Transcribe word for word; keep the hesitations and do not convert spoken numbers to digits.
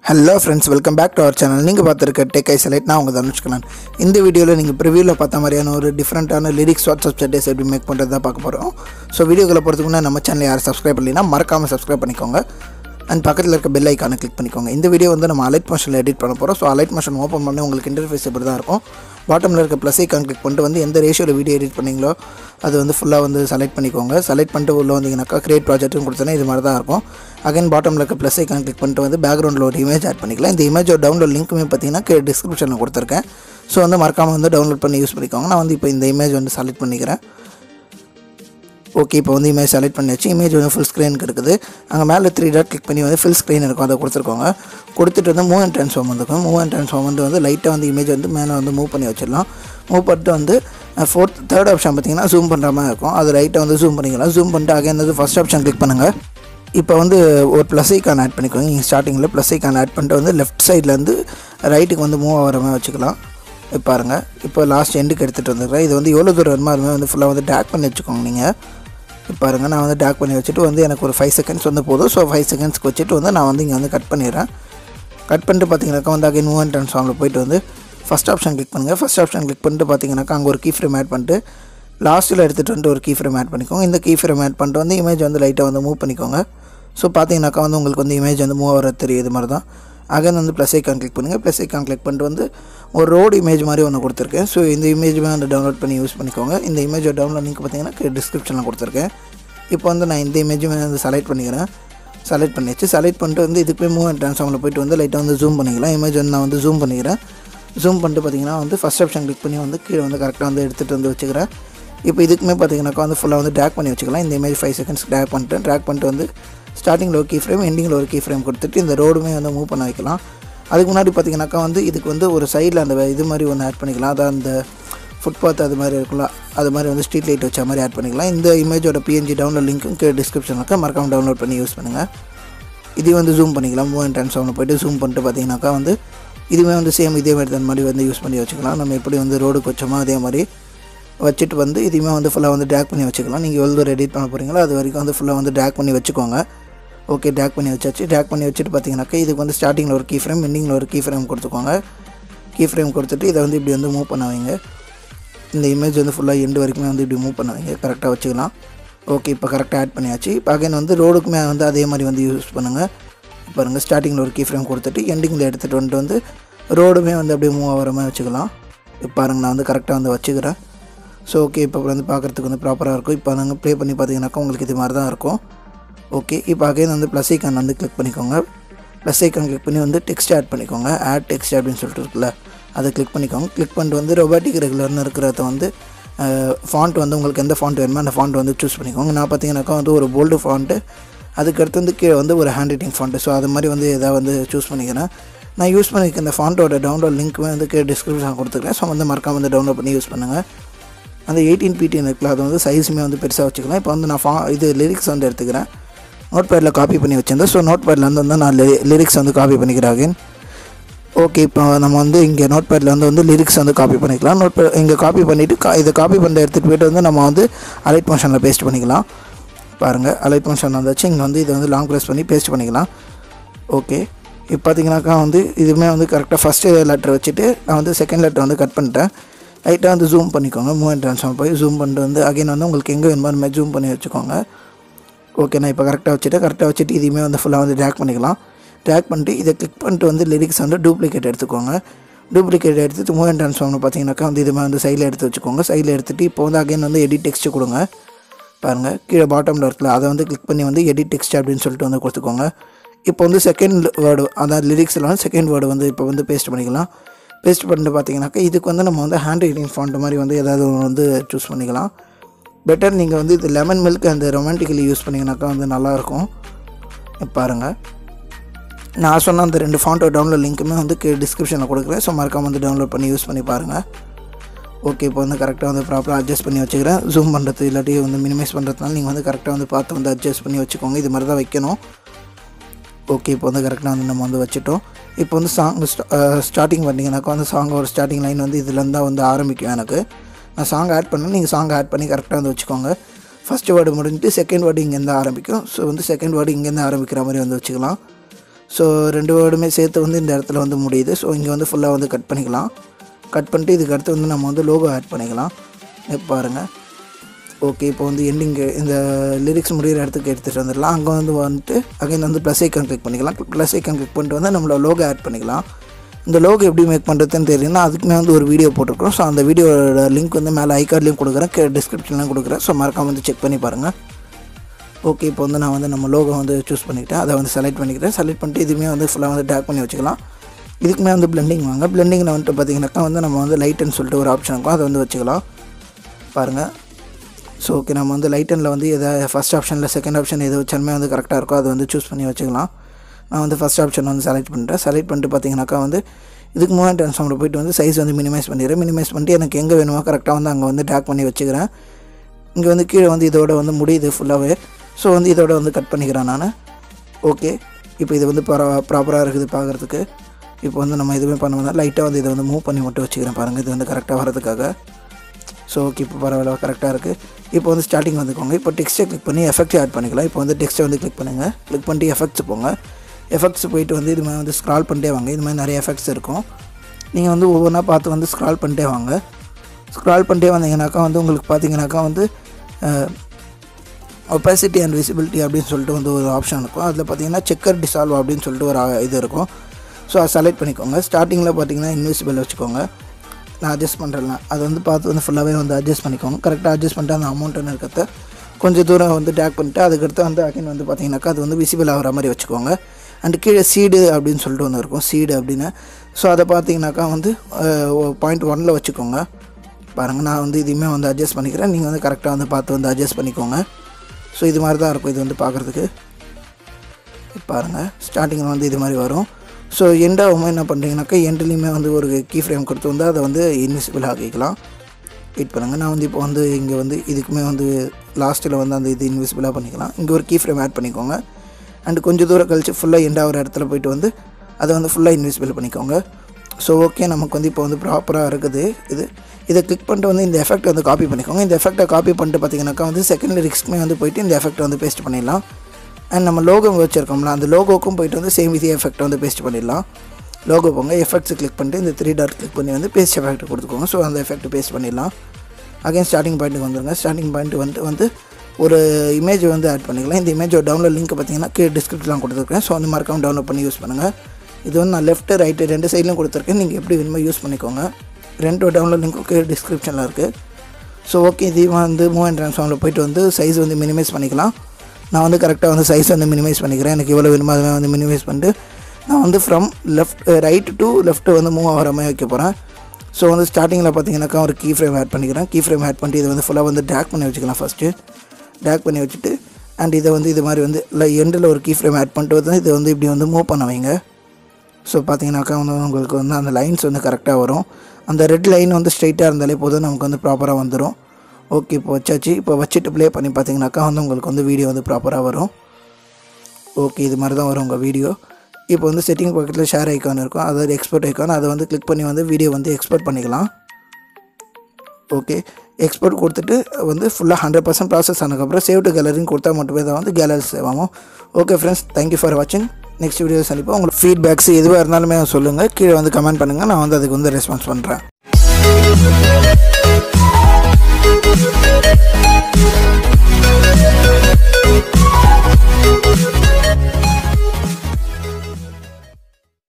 Hello friends, welcome back to our channel. நீங்க பார்த்திருக்க Tech Isolate நான் உங்க தனுஷ்கலன். இந்த வீடியோல நீங்க ப்ரிவியூல பார்த்த மாதிரியான ஒரு டிஃபரண்டான லிரிக்ஸ் வாட்ஸ்அப் ஸ்டேட்டஸ் எப்படி மேக் பண்றதா பார்க்க போறோம். சோ வீடியோக்குள்ள போறதுக்கு முன்னாடி நம்ம சேனலை யாரும் சப்ஸ்கிரைப் பண்ணலைனா மறக்காம சப்ஸ்கிரைப் பண்ணிக்கோங்க. and பக்கத்துல இருக்க பெல் ஐகானை கிளிக் பண்ணிக்கோங்க. இந்த வீடியோ வந்து நம்ம அலைட் மோஷன்ல எடிட் பண்ண போறோம். சோ அலைட் மோஷன் ஓபன் பண்ணி உங்களுக்கு இன்டர்ஃபேஸ் இப்படி தான் இருக்கும். பாட்டம்ல இருக்க ப்ளஸ் ஐகான் கிளிக் பண்ணிட்டு வந்து எந்த ரேஷியோல வீடியோ எடிட் பண்ணீங்களோ அது வந்து ஃபுல்லா வந்து செலக்ட் பண்ணிக்கோங்க. செலக்ட் பண்ணிட்டு உள்ள வந்தீங்கனாக்கா கிரியேட் ப்ராஜெக்ட்னு கொடுத்தனா இது மாதிரி தான் இருக்கும். அகைன் பாட்டம்ல இருக்க ப்ளஸ் ஐகான் கிளிக் பண்ணிட்டு வந்து பேக்ரவுண்ட்ல ஒரு இமேஜ் ஆட் பண்ணிக்கலாம். இந்த இமேஜோட டவுன்லோட் லிங்க்குமே பார்த்தீங்கன்னா டிஸ்கிரிப்ஷனில் கொடுத்துருக்கேன். ஸோ வந்து மறக்காமல் வந்து டவுன்லோட் பண்ணி யூஸ் பண்ணிக்கோங்க. நான் வந்து இப்போ இந்த இமேஜ் வந்து செலக்ட் பண்ணிக்கிறேன். ஓகே, இப்போ வந்து இமேஜ் செலக்ட் பண்ணியாச்சு. இமேஜ் வந்து ஃபுல் ஸ்க்ரீனுக்கு இருக்குது. அங்கே மேலே த்ரீ டாட் கிளிக் பண்ணி வந்து ஃபுல் ஸ்க்ரீன் இருக்கும், அதை கொடுத்துருக்கோங்க. கொடுத்துட்டு வந்து மூவ் அண்ட் ட்ரான்ஸ்ஃபார்ம் வந்துருக்கும். மூவ் அண்ட் ட்ரான்ஸ்ஃபார்ம் வந்து வந்து லைட்டாக வந்து இமேஜ் வந்து மேலே வந்து மூவ் பண்ணி வச்சிடலாம். மூவ் பண்ணிட்டு வந்து ஃபோர்த் தேர்ட் ஆப்ஷன் பார்த்தீங்கன்னா ஜூம் பண்ணுற மாதிரி இருக்கும். அது ரைட்டாக வந்து ஜூம் பண்ணிக்கலாம். ஜூம் பண்ணிட்டு அகைன் வந்து ஃபஸ்ட் ஆப்ஷன் கிளிக் பண்ணுங்கள். இப்போ வந்து ஒரு ப்ளஸ் ஐக்கான் ஆட் பண்ணிக்கோங்க. நீங்கள் ஸ்டார்டிங்கில் ப்ளஸ் ஐக்கான் ஆட் பண்ணிட்டு வந்து லெஃப்ட் சைட்லேருந்து ரைட்டுக்கு வந்து மூவ் ஆகிற மாதிரி வச்சுக்கலாம். இப்போ பாருங்கள், இப்போ லாஸ்ட் எண்டுக்கு எடுத்துகிட்டு வந்துருக்கேன். இது வந்து எவ்வளோ தூரம் வருமோ அதுமாதிரி வந்து ஃபுல்லாக வந்து டேக் பண்ணி வச்சுக்கோங்க. நீங்கள் இப்போ பாருங்கள், நான் வந்து டேக் பண்ணி வச்சுட்டு வந்து எனக்கு ஒரு ஃபைவ் செகண்ட்ஸ் வந்து போதும். ஸோ ஃபைவ் செகண்ட்ஸ்க்கு வச்சுட்டு வந்து நான் வந்து இங்கே வந்து கட் பண்ணிடுறேன். கட் பண்ணிட்டு பார்த்தீங்கன்னாக்கா வந்து அகைன் மூவ் அண்ட் ட்ரான்ஸ்ஃபார்மில் போய்ட்டு வந்து ஃபஸ்ட் ஆப்ஷன் கிளிக் பண்ணுங்கள். ஃபஸ்ட் ஆப்ஷன் கிளிக் பண்ணிட்டு பார்த்தீங்கன்னாக்கா அங்கே ஒரு கீ ஃப்ரேம் ஆட் பண்ணிட்டு லாஸ்ட்டில் எடுத்துகிட்டு வந்து ஒரு கீ ஃப்ரேம் ஆட் பண்ணிக்கோங்க. இந்த கீ ஃப்ரேம் ஆட் பண்ணிட்டு வந்து இமேஜ் வந்து லைட்டாக வந்து மூவ் பண்ணிக்கோங்க. ஸோ பார்த்தீங்கன்னாக்கா வந்து உங்களுக்கு வந்து இமேஜ் வந்து மூவ் ஆகிற தெரியுது மாதிரி தான். அகைன் வந்து ப்ளஸ் ஐக்கான் கிளிக் பண்ணுங்கள். ப்ளஸ் ஐக்கான் கிளிக் பண்ணிட்டு வந்து ஒரு ரோடு இமேஜ் மாதிரி ஒன்று கொடுத்துருக்கேன். ஸோ இந்த இமேஜுமே வந்து டவுன்லோட் பண்ணி யூஸ் பண்ணிக்கோங்க. இந்த இமேஜோட டவுன்லோட் லிங்க் பார்த்தீங்கன்னா டிஸ்கிரிப்ஷனில் கொடுத்துருக்கேன். இப்போ வந்து நான் இந்த இமேஜுமே வந்து செலக்ட் பண்ணிக்கிறேன். செலக்ட் பண்ணியாச்சு. செலக்ட் பண்ணிட்டு வந்து இதுக்குமே மூவ் அண்ட் ட்ரான்ஸ்ஃபார்மில் போய்ட்டு வந்து லைட்டாக வந்து ஜூம் பண்ணிக்கலாம். இமேஜ் வந்து நான் வந்து ஜூம் பண்ணிக்கிறேன். ஜூம் பண்ணிட்டு பார்த்தீங்கன்னா வந்து ஃபஸ்ட் ஆப்ஷன் கிளிக் பண்ணி வந்து கீழே வந்து கரெக்டாக வந்து எடுத்துகிட்டு வந்து வச்சுக்கிறேன். இப்போ இதுக்குமே பார்த்தீங்கன்னாக்கா வந்து ஃபுல்லாக வந்து ட்ராக் பண்ணி வச்சுக்கலாம். இந்த இமேஜ் ஃபைவ் செகண்ட்ஸ் ட்ராக் பண்ணிட்டு ட்ராக் பண்ணிட்டு வந்து ஸ்டார்டிங்கில் ஒரு கீ ஃப்ரேம் எண்டிங்கில் ஒரு கீ ஃப்ரேம் கொடுத்துட்டு இந்த ரோடுமே வந்து மூவ் பண்ண வைக்கலாம். அதுக்கு முன்னாடி பார்த்தீங்கன்னாக்கா வந்து இதுக்கு வந்து ஒரு சைடில் அந்த இது மாதிரி ஒன்று ஆட் பண்ணிக்கலாம். அதான் அந்த ஃபுட்பாத் அது மாதிரி இருக்குல்ல, அது மாதிரி வந்து ஸ்ட்ரீட் லைட் வச்ச மாதிரி ஆட் பண்ணிக்கலாம். இந்த இமேஜோட பிஎன்ஜி டவுன்லோட் லிங்க்கும் டிஸ்கிரிப்ஷனில் இருக்க, மறக்காமல் டவுன்லோட் பண்ணி யூஸ் பண்ணுங்கள். இது வந்து ஜூம் பண்ணிக்கலாம். மூவ் அண்ட் ட்ரான்ஸ்ஃபார்மில் போய்ட்டு ஜூம் பண்ணிட்டு பார்த்தீங்கன்னாக்கா வந்து இதுவுமே வந்து சேம் இதே மாதிரி தான் மாதிரி வந்து யூஸ் பண்ணி வச்சுக்கலாம். நம்ம எப்படி வந்து ரோடுக்கு வச்சோமோ அதே மாதிரி வச்சுட்டு வந்து இதுவுமே வந்து ஃபுல்லாக வந்து ட்ராக் பண்ணி வச்சுக்கலாம். நீங்கள் எவ்வளோ தூரம் எடிட் பண்ண போகிறீங்களோ அது வரைக்கும் வந்து ஃபுல்லாக வந்து ட்ராக் பண்ணி வச்சுக்கோங்க. ஓகே, ட்ராக் பண்ணி வச்சாச்சு. ட்ராக் பண்ணி வச்சுட்டு பார்த்தீங்கன்னாக்கா இதுக்கு வந்து ஸ்டார்டிங்கில் ஒரு கீ ஃப்ரேம் எண்டிங்கில் ஒரு கீ ஃப்ரேம் கொடுத்துக்கோங்க. கீ ஃப்ரேம் கொடுத்துட்டு இதை வந்து இப்படி வந்து மூவ் பண்ண வைங்க. இந்த இமேஜ் வந்து ஃபுல்லாக எண்டு வரைக்குமே வந்து இப்படி மூவ் பண்ண வைங்க. கரெக்டாக வச்சுக்கலாம். ஓகே, இப்போ கரெக்டாக ஆட் பண்ணியாச்சு. இப்போ அகைன் வந்து ரோடுக்குமே வந்து அதே மாதிரி வந்து யூஸ் பண்ணுங்கள். பாருங்கள், ஸ்டார்டிங்கில் ஒரு கீ ஃப்ரேம் கொடுத்துட்டு எண்டிங்கில் எடுத்துகிட்டு வந்துட்டு வந்து ரோடுமே வந்து அப்படியே மூவ் ஆகிற மாதிரி வச்சுக்கலாம். இப்போ பாருங்கள், நான் வந்து கரெக்டாக வந்து வச்சுக்கிறேன். ஸோ ஓகே, இப்போ வந்து பார்க்குறதுக்கு வந்து ப்ராப்பராக இருக்கும். இப்போ நாங்கள் ப்ளே பண்ணி பார்த்தீங்கன்னாக்கா உங்களுக்கு இது மாதிரி தான் இருக்கும். ஓகே, இப்போ அகைன் வந்து ப்ளஸ் ஐக்கான் வந்து கிளிக் பண்ணிக்கோங்க. ப்ளஸ் ஐக்கான் கிளிக் பண்ணி வந்து டெக்ஸ்ட் ஆட் பண்ணிக்கோங்க. ஆட் டெக்ஸ்ட் அப்படின்னு சொல்லிட்டு இருக்குல்ல, அதை கிளிக் பண்ணிக்கோங்க. கிளிக் பண்ணிட்டு வந்து ரொபாட்டிக் ரெகுலர்னு இருக்கிறத வந்து ஃபாண்ட் வந்து உங்களுக்கு எந்த ஃபாண்ட் வேணுமோ அந்த ஃபாண்ட் வந்து சூஸ் பண்ணிக்கோங்க. நான் பார்த்தீங்கன்னாக்கா வந்து ஒரு போல்டு ஃபாண்ட்டு, அதுக்கடுத்து வந்து கீழே வந்து ஒரு ஹேண்ட் ரைட்டிங் ஃபாண்ட்டு. ஸோ அது மாதிரி வந்து எதாவது வந்து சூஸ் பண்ணிக்கிறேன். நான் யூஸ் பண்ணிக்க இந்த ஃபாண்ட்டோட டவுன்லோட் லிங்க்குமே வந்து கீழே டிஸ்கிரிப்ஷன் கொடுத்துருக்கேன். ஸோ வந்து மறக்காம வந்து டவுன்லோட் பண்ணி யூஸ் பண்ணுங்கள். அந்த எயிட்டீன் பிடிஎன் இருக்குல்ல, அது வந்து சைஸுமே வந்து பெருசாக வச்சுக்கலாம். இப்போ வந்து நான் ஃபா இது லிரிக்ஸ் வந்து எடுத்துக்கிறேன். நோட் பேடில் காப்பி பண்ணி வச்சிருந்தேன். ஸோ நோட் பேடில் வந்து வந்து நான் லிரிக்ஸ் வந்து காப்பி பண்ணிக்கிறேன். ஓகே, இப்போ நம்ம வந்து இங்கே நோட் பேடில் வந்து வந்து லிரிக்ஸ் வந்து காப்பி பண்ணிக்கலாம். நோட் பேட் இங்கே காப்பி பண்ணிவிட்டு கா இதை காப்பி பண்ணி எடுத்துகிட்டு போய்ட்டு வந்து நம்ம வந்து அலைட் மோஷனில் பேஸ்ட் பண்ணிக்கலாம். பாருங்கள், அலைட் மோஷன் வந்தாச்சு. இங்கே வந்து இதை வந்து லாங் ப்ரெஸ் பண்ணி பேஸ்ட் பண்ணிக்கலாம். ஓகே, இப்போ பார்த்தீங்கன்னாக்கா வந்து இதுவுமே வந்து கரெக்டாக ஃபஸ்ட்டு லெட்டர் வச்சுட்டு நான் வந்து செகண்ட் லெட்டர் வந்து கட் பண்ணிட்டேன். லைட்டாக வந்து ஜூம் பண்ணிக்கோங்க. மூவ் அண்ட் ட்ரான்ஸ்ஃபார்ம் போய் ஜூம் பண்ணிட்டு வந்து அகைன் வந்து உங்களுக்கு எங்கே வேணுமோ அந்த மாதிரி ஜூம் பண்ணி வச்சுக்கோங்க. ஓகே, நான் இப்போ கரெக்டாக வச்சுட்டு கரெக்டாக வச்சுட்டு இதுவுமே வந்து ஃபுல்லாக வந்து ட்ராக் பண்ணிக்கலாம். ட்ராக் பண்ணிட்டு இதை கிளிக் பண்ணிட்டு வந்து லிரிக்ஸ் வந்து டூப்ளிகேட் எடுத்துக்கோங்க. டூப்ளிகேட் எடுத்துகிட்டு மூவ் அண்ட் ட்ரான்ஸ்ஃபார்ம்னு பார்த்தீங்கன்னாக்கா வந்து இதுமாதிரி வந்து சைடில் எடுத்து வச்சுக்கோங்க. சைடில் எடுத்துகிட்டு இப்போ வந்து அகைன் வந்து எடிட் டெக்ஸ்ட்டு கொடுங்க. பாருங்கள், கீழே பாட்டமில் இருக்குல்ல, அதை வந்து கிளிக் பண்ணி வந்து எடிட் டெக்ஸ்ட் அப்படின்னு சொல்லிட்டு வந்து கொடுத்துக்கோங்க. இப்போ வந்து செகண்ட் வேர்டு, அதாவது லிரிக்ஸில் வந்து செகண்ட் வேர்டு வந்து இப்போ வந்து பேஸ்ட் பண்ணிக்கலாம். பேஸ்ட் பண்ணிட்டு பார்த்தீங்கன்னாக்கா இதுக்கு வந்து நம்ம வந்து ஹேண்ட் ரைட்டிங் ஃபாண்ட் மாதிரி வந்து ஏதாவது வந்து சூஸ் பண்ணிக்கலாம். பெட்டர் நீங்கள் வந்து இது லெமன் மில்க் அந்த ரொமான்டிக்கலி யூஸ் பண்ணிங்கனாக்கா வந்து நல்லாயிருக்கும். பாருங்கள், நான் சொன்ன அந்த ரெண்டு ஃபாண்ட்டோட டவுன்லோட் லிங்க்குமே வந்து டிஸ்கிரிப்ஷனில் கொடுக்குறேன். ஸோ மறக்காம வந்து டவுன்லோட் பண்ணி யூஸ் பண்ணி பாருங்கள். ஓகே, இப்போ வந்து கரெக்டாக வந்து ப்ராப்பராக அட்ஜஸ்ட் பண்ணி வச்சுக்கிறேன். ஜூம் பண்ணுறது இல்லாட்டி வந்து மினிமைஸ் பண்ணுறதுனால நீங்கள் வந்து கரெக்டாக வந்து பார்த்து வந்து அட்ஜஸ்ட் பண்ணி வச்சுக்கோங்க. இது மாதிரி தான் வைக்கணும். ஓகே, இப்போ வந்து கரெக்டாக வந்து நம்ம வந்து வச்சுட்டோம். இப்போ வந்து சாங் ஸ்டார்டிங் பண்ணிங்கனாக்கா வந்து சாங் ஒரு ஸ்டார்டிங் லைன் வந்து இதுலேருந்து தான் வந்து ஆரம்பிக்கும். எனக்கு நான் சாங் ஆட் பண்ணேன், நீங்கள் சாங் ஆட் பண்ணி கரெக்டாக வந்து வச்சுக்கோங்க. ஃபஸ்ட்டு வேர்டு முடிஞ்சிட்டு செகண்ட் வேர்டு இங்கேருந்து ஆரம்பிக்கும். ஸோ வந்து செகண்ட் வேர்டு இங்கேருந்து ஆரம்பிக்கிற மாதிரி வந்து வச்சுக்கலாம். ஸோ ரெண்டு வேர்டுமே சேர்த்து வந்து இந்த இடத்துல வந்து முடியுது. ஸோ இங்கே வந்து ஃபுல்லாக வந்து கட் பண்ணிக்கலாம். கட் பண்ணிட்டு இதுக்கு அடுத்து வந்து நம்ம வந்து லோகோ ஆட் பண்ணிக்கலாம். இப்போ பாருங்கள். ஓகே, இப்போ வந்து எண்டிங்கு இந்த லிரிக்ஸ் முடிகிற இடத்துக்கு எடுத்துகிட்டு வந்துடலாம். அங்கே வந்து வந்துட்டு அகைன் வந்து ப்ளஸ் ஐக்கான் கிளிக் பண்ணிக்கலாம். ப்ளஸ் ஐக்கான் கிளிக் பண்ணிட்டு வந்து நம்மளோட லோகோ ஆட் பண்ணிக்கலாம். இந்த லோகோ எப்படி மேக் பண்ணுறதுன்னு தெரியும்னா அதுக்குமே வந்து ஒரு வீடியோ போட்டிருக்கோம். ஸோ அந்த வீடியோட லிங்க் வந்து மேலே ஐகார்ட்லேயும் கொடுக்குறேன், கே டிஸ்கிரிப்ஷன்லையும் கொடுக்குறேன். ஸோ மறக்காம வந்து செக் பண்ணி பாருங்கள். ஓகே, இப்போ வந்து நான் வந்து நம்ம லோகோ வந்து சூஸ் பண்ணிக்கிட்டேன். அதை வந்து செலக்ட் பண்ணிக்கிறேன். செலக்ட் பண்ணிட்டு இதுவுமே வந்து ஃபுல்லாக வந்து டேக் பண்ணி வச்சுக்கலாம். இதுக்குமே வந்து பிளெண்டிங் வாங்க. பிளெண்டிங்கில் வந்துட்டு பார்த்திங்கனாக்கா வந்து நம்ம வந்து லைட்டுன்னு சொல்லிட்டு ஒரு ஆப்ஷன் இருக்கும், அதை வந்து வச்சுக்கலாம். பாருங்கள். ஸோ ஓகே, நம்ம வந்து லைட்டனில் வந்து எதாவது ஃபஸ்ட் ஆப்ஷனில் செகண்ட் ஆப்ஷன் எது வச்சாலுமே வந்து கரெக்டாக இருக்கோ அதை வந்து சூஸ் பண்ணி வச்சுக்கலாம். நான் வந்து ஃபஸ்ட் ஆப்ஷன் வந்து செலக்ட் பண்ணிட்டேன். செலக்ட் பண்ணிட்டு பார்த்திங்கனாக்கா வந்து இதுக்கு மூவ் அண்ட் ட்ரான்ஸ்ஃபார்மில் போய்ட்டு வந்து சைஸ் வந்து மினிமைஸ் பண்ணிடுறேன். மினிமைஸ் பண்ணிட்டு எனக்கு எங்கே வேணுமோ கரெக்டாக வந்து அங்கே வந்து டேக் பண்ணி வச்சுக்கிறேன். இங்கே வந்து கீழே வந்து இதோட வந்து முடியுது ஃபுல்லாகவே. ஸோ வந்து இதோட வந்து கட் பண்ணிக்கிறேன் நான். ஓகே, இப்போ இது வந்து ப்ரா ப்ராப்பராக இருக்குது பார்க்குறதுக்கு. இப்போ வந்து நம்ம எதுவுமே பண்ண வந்தால் லைட்டாக வந்து இதை வந்து மூவ் பண்ணி மட்டும் வச்சுக்கிறேன். பாருங்கள், இது வந்து கரெக்டாக வரதுக்காக. ஸோ ஓகே, இப்போ பரவாயில்ல, கரெக்டாக இருக்குது. இப்போ வந்து ஸ்டார்டிங் வந்துக்கோங்க. இப்போ டெக்ஸ்ட்டை கிளிக் பண்ணி எஃபெக்ட் ஆட் பண்ணிக்கலாம். இப்போ வந்து டெக்ஸ்ட்டை வந்து கிளிக் பண்ணுங்கள். கிளிக் பண்ணிட்டு எஃபெக்ட்ஸ் போங்க. எஃபெக்ட்ஸ் போயிட்டு வந்து இது மாதிரி வந்து ஸ்க்ரால் பண்ணிட்டே வாங்க. இது மாதிரி நிறைய எஃபெக்ட்ஸ் இருக்கும். நீங்கள் வந்து ஒவ்வொன்றா பார்த்து வந்து ஸ்க்ரால் பண்ணிட்டே வாங்க. ஸ்க்ரால் பண்ணிட்டே வந்தீங்கன்னாக்கா வந்து உங்களுக்கு பார்த்தீங்கன்னாக்கா வந்து ஒப்பாசிட்டி அண்ட் விசிபிலிட்டி அப்படின்னு சொல்லிட்டு வந்து ஒரு ஆப்ஷன் இருக்கும். அதில் பார்த்தீங்கன்னா செக்கர் டிசால்வ் அப்படின்னு சொல்லிட்டு ஒரு இது இருக்கும். ஸோ அதை செலக்ட் பண்ணிக்கோங்க. ஸ்டார்டிங்கில் பார்த்தீங்கன்னா இன்விசிபிள் வச்சுக்கோங்க. நான் அட்ஜஸ்ட் பண்ணுறேன், அதை வந்து பார்த்து வந்து ஃபுல்லாகவே வந்து அட்ஜஸ்ட் பண்ணிக்கோங்க. கரெக்டாக அட்ஜஸ்ட் பண்ணிட்டு அந்த அமௌண்ட்டுன்னு இருக்கிறத கொஞ்சம் தூரம் வந்து டேக் பண்ணிட்டு அதுக்கடுத்து வந்து அகைன் வந்து பார்த்தீங்கன்னாக்கா அது வந்து விசிபிள் ஆகிற மாதிரி வச்சுக்கோங்க. அண்ட் கீழே சீடு அப்படின்னு சொல்லிட்டு ஒன்று இருக்கும், சீடு அப்படின்னு. ஸோ அதை பார்த்தீங்கன்னாக்கா வந்து பாயிண்ட் ஒனில் வச்சுக்கோங்க. பாருங்கள், நான் வந்து இதுவுமே வந்து அட்ஜஸ்ட் பண்ணிக்கிறேன். நீங்கள் வந்து கரெக்டாக வந்து பார்த்து வந்து அட்ஜஸ்ட் பண்ணிக்கோங்க. ஸோ இது மாதிரி தான் இருக்கும் இது வந்து பார்க்குறதுக்கு. பாருங்கள், ஸ்டார்டிங்கில் வந்து இது மாதிரி வரும். ஸோ எண்டாகவும் என்ன பண்ணுறீங்கனாக்கா எண்ட்லேயுமே வந்து ஒரு கீ ஃப்ரேம் கொடுத்து வந்து அதை வந்து இன்விசிபிள் ஆகிக்கலாம். வெயிட் பண்ணுங்கள். நான் வந்து இப்போ வந்து இங்கே வந்து இதுக்குமே வந்து லாஸ்ட்டில் வந்து அந்த இது இன்விசிபிளாக பண்ணிக்கலாம். இங்கே ஒரு கீ ஃப்ரேம் ஆட் பண்ணிக்கோங்க. அண்டு கொஞ்சம் தூரம் கழித்து ஃபுல்லாக எண்டாகிற இடத்துல போய்ட்டு வந்து அதை வந்து ஃபுல்லாக இன்விசிபிள் பண்ணிக்கோங்க. ஸோ ஓகே, நமக்கு வந்து இப்போ வந்து ப்ராப்பராக இருக்குது இது. இதை கிளிக் பண்ணிட்டு வந்து இந்த எஃபெக்ட் வந்து காப்பி பண்ணிக்கோங்க. இந்த எஃபெக்ட்டை காப்பி பண்ணிட்டு பார்த்தீங்கன்னாக்கா வந்து செகண்ட் லிரிக்ஸ்க்குமே வந்து போய்ட்டு இந்த எஃபெக்ட்டை வந்து பேஸ்ட் பண்ணிடலாம். அண்ட் நம்ம லோகோ வச்சுருக்கோம்ல அந்த லோகோக்கும் போய்ட்டு வந்து சேம் இதே எஃபெக்ட் வந்து பேஸ்ட் பண்ணிடலாம். லோகோ போங்க, எஃபெக்ட்ஸ் கிளிக் பண்ணிட்டு இந்த த்ரீ டாட் கிளிக் பண்ணி வந்து பேஸ்ட் எஃபெக்ட் கொடுத்துக்கோங்க. ஸோ அந்த எஃபெக்ட் பேஸ்ட் பண்ணிடலாம். அகைன் ஸ்டார்டிங் பாயிண்ட்டுக்கு வந்துடுங்க. ஸ்டார்டிங் பாயிண்ட் வந்து வந்து ஒரு இமேஜ் வந்து ஆட் பண்ணிக்கலாம். இந்த இமேஜோட டவுன்லோட் லிங்க் பார்த்தீங்கன்னா கீழே டிஸ்கிரிப்ஷன்லாம் கொடுத்துருக்கேன். ஸோ அந்த மறக்காம டவுன்லோட் பண்ணி யூஸ் பண்ணுங்கள். இது வந்து நான் லெஃப்ட் ரைட்டு ரெண்டு சைட்லையும் கொடுத்துருக்கேன். நீங்கள் எப்படி வேணுமோ யூஸ் பண்ணிக்கோங்க. ரெண்டோட டவுன்லோட் லிங்க்கும் கீழே டிஸ்கிரிப்ஷனில் இருக்குது. ஸோ ஓகே, இது வந்து மூவ் அண்ட் ட்ரான்ஸ்ஃபார்மில் போய்ட்டு வந்து சைஸ் வந்து மினிமைஸ் பண்ணிக்கலாம். நான் வந்து கரெக்டாக வந்து சைஸ் வந்து மினிமைஸ் பண்ணிக்கிறேன். எனக்கு எவ்வளோ வேணுமோ அதுவே வந்து மினிமைஸ் பண்ணிட்டு நான் வந்து from left right to left வந்து மூவ் ஆகிற மாதிரி வைக்க போகிறேன். ஸோ வந்து ஸ்டார்டிங்கில் பார்த்தீங்கன்னாக்கா ஒரு கீ ஃப்ரேம் ஆட் பண்ணிக்கிறேன். கீ ஃப்ரேம் ஆட் பண்ணிட்டு இதை வந்து ஃபுல்லாக வந்து டேக் பண்ணி வச்சுக்கலாம். ஃபஸ்ட்டு டேக் பண்ணி வச்சுட்டு அண்ட் இதை வந்து இது மாதிரி வந்து இல்லை எண்டில் ஒரு கீ ஃப்ரேம் ஆட் பண்ணிட்டு வந்து இதை வந்து இப்படி வந்து மூவ் பண்ண வைங்க. ஸோ பார்த்தீங்கன்னாக்கா வந்து உங்களுக்கு வந்து அந்த லைன்ஸ் வந்து கரெக்டாக வரும். அந்த ரெட் லைன் வந்து ஸ்ட்ரைட்டாக இருந்தாலே போதும், நமக்கு வந்து ப்ராப்பராக வந்துடும். ஓகே, இப்போ வச்சாச்சு. இப்போ வச்சுட்டு ப்ளே பண்ணி பார்த்தீங்கன்னாக்கா வந்து உங்களுக்கு வந்து வீடியோ வந்து ப்ராப்பராக வரும். ஓகே, இது மாதிரி தான் வரும் உங்கள் வீடியோ. இப்போ வந்து செட்டிங் பக்கத்தில் ஷேர் ஐக்கான் இருக்கும், அதாவது எக்ஸ்போர்ட் ஐக்கான், அதை வந்து கிளிக் பண்ணி வந்து வீடியோ வந்து எக்ஸ்போர்ட் பண்ணிக்கலாம். ஓகே, எக்ஸ்போர்ட் கொடுத்துட்டு வந்து ஃபுல்லாக ஹண்ட்ரட் பர்சன்ட் ப்ராசஸ் ஆனதுக்கப்புறம் சேவ் டு கேலரின்னு கொடுத்தா மட்டுமே தான் வந்து கேலரி சேவ் ஆகும். ஓகே ஃப்ரெண்ட்ஸ், தேங்க்யூ ஃபார் வாட்சிங். நெக்ஸ்ட் வீடியோ சந்திப்போம். உங்களுக்கு ஃபீட்பேக்ஸ் எதுவாக இருந்தாலுமே சொல்லுங்கள், கீழே வந்து கமெண்ட் பண்ணுங்கள். நான் வந்து அதுக்கு வந்து ரெஸ்பான்ஸ் பண்ணுறேன்.